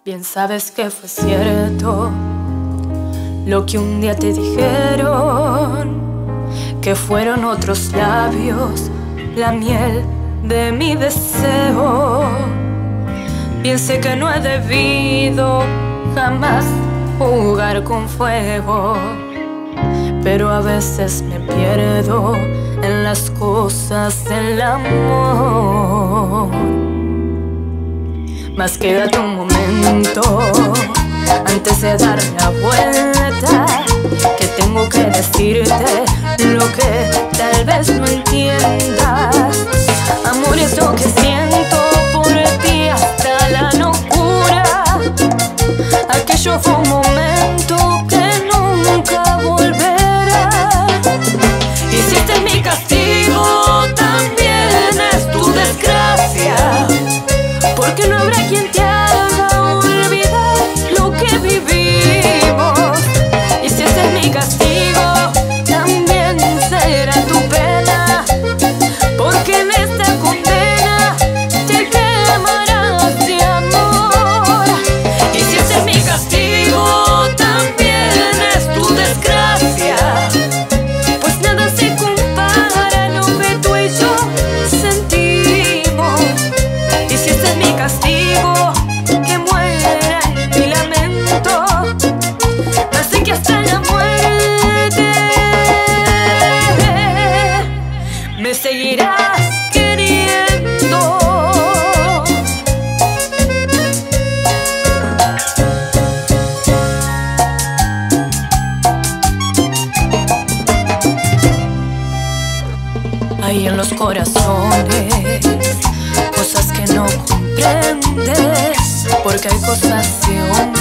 Bien sabes que fue cierto lo que un día te dijeron, que fueron otros labios la miel de mi deseo. Bien sé que no he debido jamás jugar con fuego, pero a veces me pierdo en las cosas del amor. Mas quédate un momento antes de dar la vuelta, que tengo que decirte lo que tal vez no entiendas. Amor, es lo que siento por ti hasta la locura. Aquello fue un momento que nunca volverá. Y si este es mi castigo, también es tu desgracia, porque no habrá quien te haga olvidar lo que vivimos. Y si ese es mi castigo, también será tu pena, porque en esta condena te quemarás de amor. Y si ese es mi castigo, también es tu desgracia, pues nada se compara a lo que tú y yo sentimos. Y si ese es mi castigo, que muera mi lamento, así que hasta la muerte me seguirás queriendo. Hay en los corazones cosas que no comprendes, porque hay cosas de hombres